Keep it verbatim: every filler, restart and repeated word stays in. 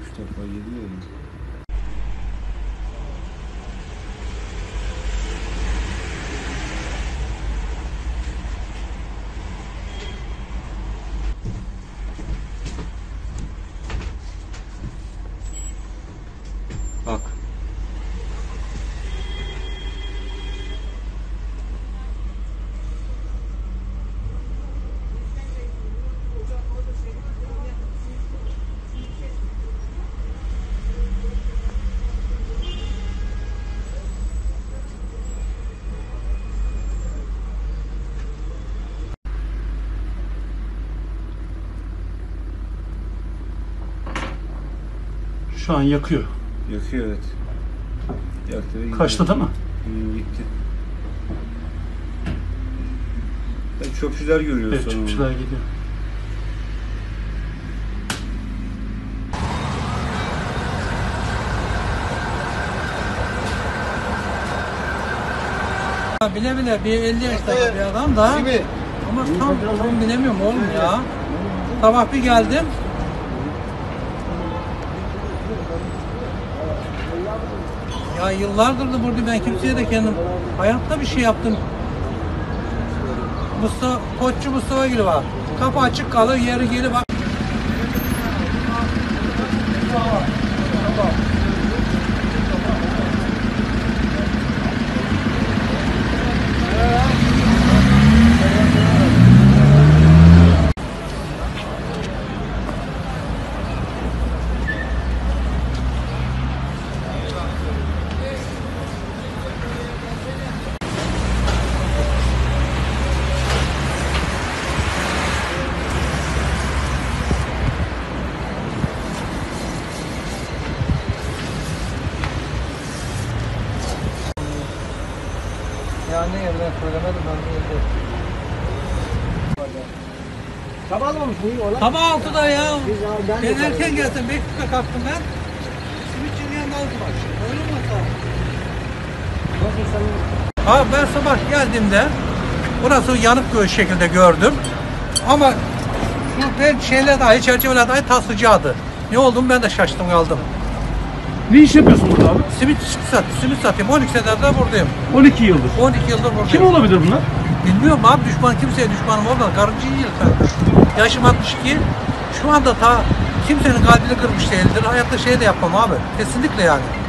defa geliyor mu? Bak. Şu an yakıyor. Yakıyor, evet. Yaktı. Kaçtı değil mi? Hmm, gitti. Ben çöpçüler görüyoruz. Evet, çöpçüler geliyor. Bile bile bir elli yaşında bir adam da ama tam tam bilemiyorum oğlum ya. Sabah bir geldim. Ya yıllardır da burada ben kimseye de kendim hayatta bir şey yaptım. Mustafa, Koççu Mustafa Gül var. Kapı açık kalır, yeri geri bak. Ya ne yerine söylemedim ben de evde. Sabah almamış mıyım oğlan? Sabah altıda ya. Ben, Ben erken geldim. beş dakika kalktım ben. Simitçinin yanında aldım akşam. Öyle mi hata? Nasıl sen? Abi ben sabah geldiğimde burası yanık bir şekilde gördüm. Ama şu ben şeyler dahi, çerçeveler dahi taslıcıydı. Ne olduğumu ben de şaştım kaldım. Ne iş yapıyorsun burada abi? Simit sat, simit satayım. on iki senedir buradayım. on iki yıldır. on iki yıldır buradayım. Kim olabilir bunlar? Bilmiyorum abi, düşman kimseye düşmanım olmaz. Karıncı değil ben. Yaşım altmış iki. Şu anda ta kimsenin kalbini kırmış değildir. Hayatta şey de yapmam abi. Kesinlikle yani.